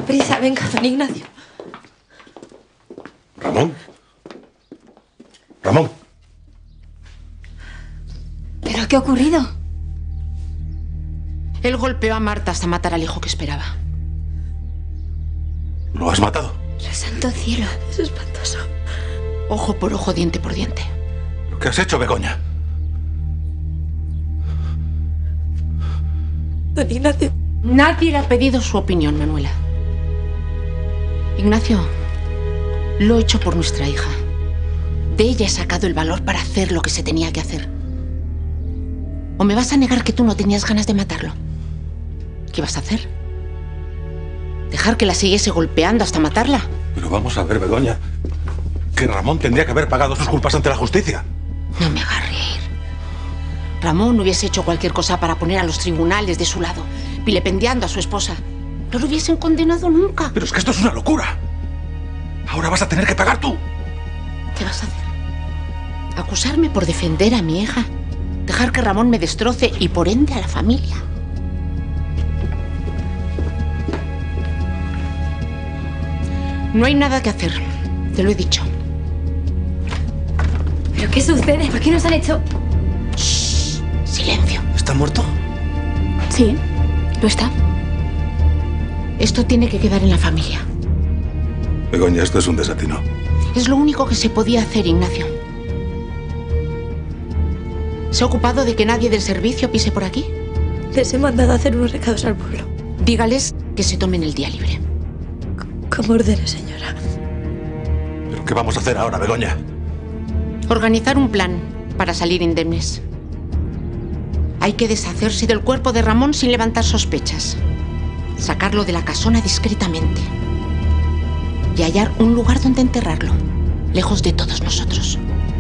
prisa, venga, don Ignacio. ¿Ramón? ¡Ramón! ¿Pero qué ha ocurrido? Él golpeó a Marta hasta matar al hijo que esperaba. ¿Lo has matado? Santo cielo, es espantoso. Ojo por ojo, diente por diente. ¿Qué has hecho, Begoña? Don Ignacio. Nadie le ha pedido su opinión, Manuela. Ignacio, lo he hecho por nuestra hija. De ella he sacado el valor para hacer lo que se tenía que hacer. ¿O me vas a negar que tú no tenías ganas de matarlo? ¿Qué vas a hacer? ¿Dejar que la siguiese golpeando hasta matarla? Pero vamos a ver, Begoña, que Ramón tendría que haber pagado sus culpas ante la justicia. No me hagas reír. Ramón hubiese hecho cualquier cosa para poner a los tribunales de su lado, vilipendiando a su esposa. No lo hubiesen condenado nunca. Pero es que esto es una locura. Ahora vas a tener que pagar tú. ¿Qué vas a hacer? ¿Acusarme por defender a mi hija? ¿Dejar que Ramón me destroce y por ende a la familia? No hay nada que hacer. Te lo he dicho. ¿Pero qué sucede? ¿Por qué nos han hecho...? Shh, silencio. ¿Está muerto? Sí, lo está. Esto tiene que quedar en la familia. Begoña, esto es un desatino. Es lo único que se podía hacer, Ignacio. ¿Se ha ocupado de que nadie del servicio pise por aquí? Les he mandado a hacer unos recados al pueblo. Dígales que se tomen el día libre. Como ordene, señora. ¿Pero qué vamos a hacer ahora, Begoña? Organizar un plan para salir indemnes. Hay que deshacerse del cuerpo de Ramón sin levantar sospechas. Sacarlo de la casona discretamente. Y hallar un lugar donde enterrarlo, lejos de todos nosotros.